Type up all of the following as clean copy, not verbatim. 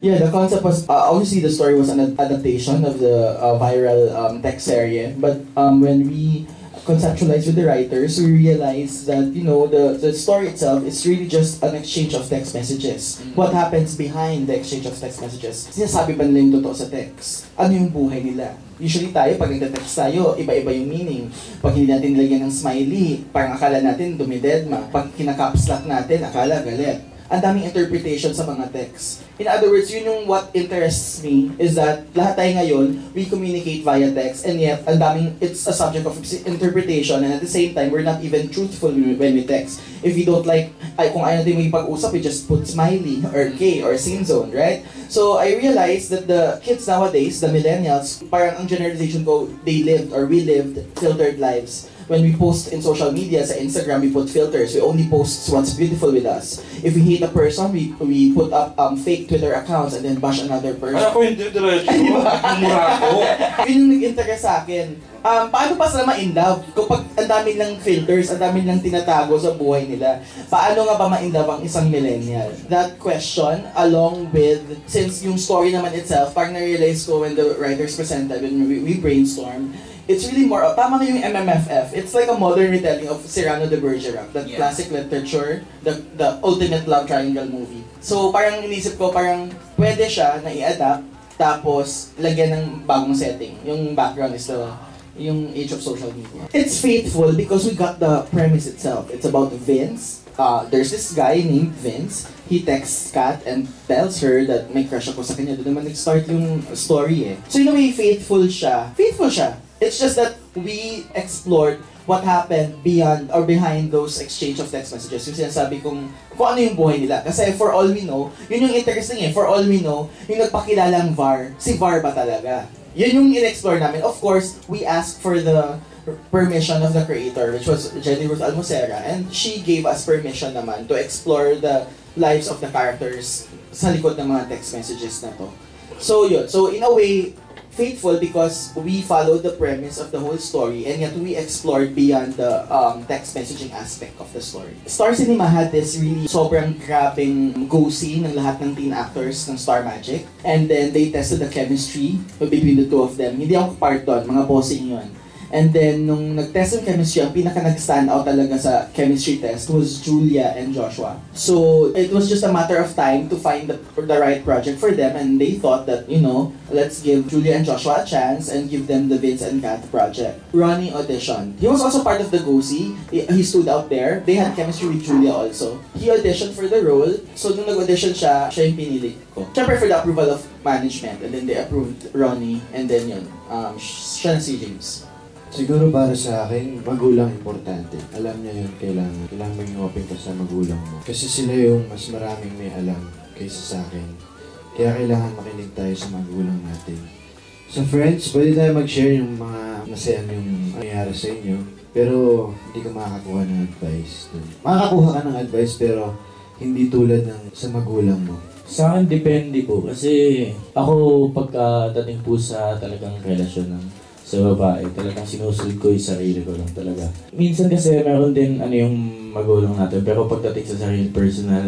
Yeah, the concept was obviously the story was an adaptation of the viral text series, but when we conceptualized with the writers, we realized that the story itself is really just an exchange of text messages. What happens behind the exchange of text messages? Sinasabi ba nila yung totoo sa text? Ano yung buhay nila? Usually tayo, pag nagte-text tayo, iba-iba yung meaning. Pag hindi natin nilagyan ng smiley, parang akala natin dumidedma. Pag kinakaps lock natin, akala galit. Ang daming interpretation sa mga text. In other words, yun yung what interests me is that lahat tayo ngayon, we communicate via text, and yet ang daming, it's a subject of interpretation, and at the same time, we're not even truthful when we text. If we don't like, kung ayaw natin mag-pag-usap, we just put smiley, or K, or scene zone, right? So I realized that the kids nowadays, the millennials, parang ang generalization ko, they lived, or we lived, filtered lives. When we post in social media, sa Instagram, we put filters. We only post what's beautiful with us. If we hate a person, we put up fake Twitter accounts and then bash another person. Ay, ako hindi diretso. Mura ako. Yun yung nag-interest sa akin. Paano pa sila ma-in love? Kapag ang dami lang filters, ang dami lang tinatago sa buhay nila, paano nga ba ma-in love ang isang millennial? That question, along with, since yung story naman itself, parang na-realize ko when the writers presented, when we brainstormed, it's really more, tama nga yung MMFF, it's like a modern retelling of Cyrano de Bergerac, that classic literature, the ultimate love triangle movie. So parang inisip ko, parang pwede siya na i-adapt, tapos lagyan ng bagong setting. Yung background is yung age of social media. It's faithful because we got the premise itself. It's about Vince. There's this guy named Vince. He texts Kath and tells her that may crush ako sa kanya. Doon naman nag-start yung story eh. So in a way, faithful siya. Faithful siya. It's just that we explored what happened beyond or behind those exchange of text messages. Yung sinasabi kung ano yung buhay nila. Kasi for all we know, yun yung interesting eh. For all we know, yung nagpakilalang VAR, si VAR ba talaga? Yun yung in-explore namin. Of course, we asked for the permission of the creator, which was Jenny Ruth Almocera, and she gave us permission naman to explore the lives of the characters sa likod ng mga text messages na to. So yun. So in a way, faithful because we followed the premise of the whole story and yet we explored beyond the text messaging aspect of the story. Star Cinema had this really sobrang grabing go-see ng lahat ng teen actors ng Star Magic, and then they tested the chemistry between the two of them. Hindi ako part doon, mga bossing yun. And then, nung nag-test ng chemistry, ang pinaka nag-stand out talaga sa chemistry test was Julia and Joshua. So, it was just a matter of time to find the right project for them, and they thought that, let's give Julia and Joshua a chance and give them the Vince and Kath project. Ronnie auditioned. He was also part of the GOSI. He stood out there. They had chemistry with Julia also. He auditioned for the role. So, nung nag-audition siya yung pinili ko. Siyempre for the approval of management, and then they approved Ronnie, and then yun, siya na si James. Siguro para sa akin, magulang importante. Alam niya yun, kailangan maging open ka sa magulang mo. Kasi sila yung mas maraming may alam kaysa sa akin. Kaya kailangan makinig tayo sa magulang natin. Sa friends, pwede tayo mag-share yung mga masaya yung nangyayari sa inyo. Pero hindi ka makakakuha ng advice. Makakakuha ka ng advice pero hindi tulad ng sa magulang mo. Sa akin, depende po. Kasi ako, pagkadating po sa talagang relasyon ng sa babae, talagang sinusunod ko yung sarili ko lang talaga. Minsan kasi meron din yung magulang natin, pero pagdating sa sarili personal,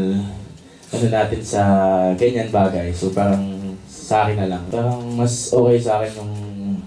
natin sa ganyan bagay. So parang sa akin na lang. Parang mas okay sa akin yung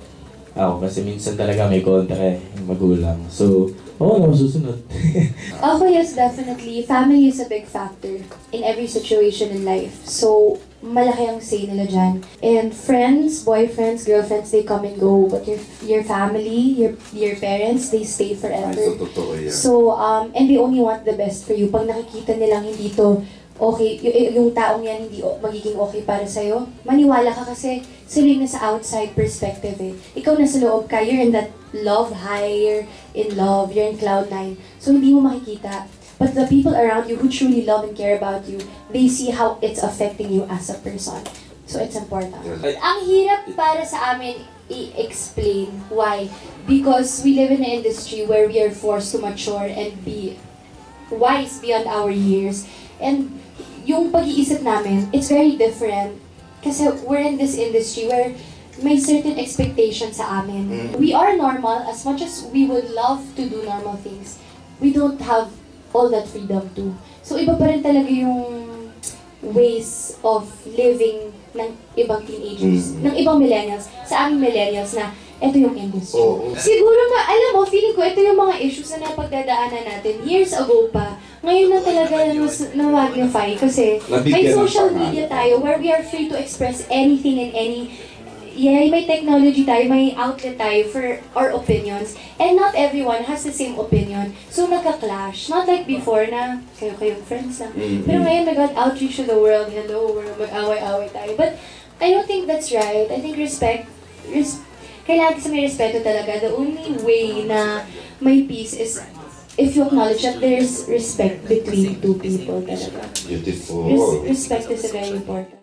ako kasi minsan talaga may kontra yung magulang. So, susunod. Ako, yes, definitely. Family is a big factor in every situation in life. So, malaki ang say nila dyan. And friends, boyfriends, girlfriends, they come and go. But your family, your parents, they stay forever. Ay, so totoo yan. So, and they only want the best for you. Pag nakikita nilang hindi to okay, yung taong yan hindi magiging okay para sa'yo, maniwala ka kasi sila yung nasa outside perspective eh. Ikaw nasa loob ka, you're in that love high, you're in love, you're in cloud nine. So hindi mo makikita. But the people around you who truly love and care about you, they see how it's affecting you as a person. So it's important. Ang hirap para sa amin i-explain why. Because we live in an industry where we are forced to mature and be wise beyond our years. And yung pag-iisip namin, it's very different. Kasi we're in this industry where may certain expectations sa amin. We are normal as much as we would love to do normal things. We don't have all that freedom too. So iba pa rin talaga yung ways of living ng ibang teenagers, ng ibang millennials, sa aming millennials na ito yung industry. Siguro alam mo, feeling ko ito yung mga issues na napagdadaanan natin years ago pa. Ngayon na talaga na-magnify kasi may social media tayo where we are free to express anything and may technology tayo, may outlet tayo for our opinions. And not everyone has the same opinion. So nagka-clash. Not like before na kayo-kayong friends lang. Pero ngayon nag-outreach to the world. Hello world, mag-away-away tayo. But I don't think that's right. I think kailangan kasi may respeto talaga. The only way na may peace is if you acknowledge that there's respect between two people talaga. Beautiful. Respect is very important.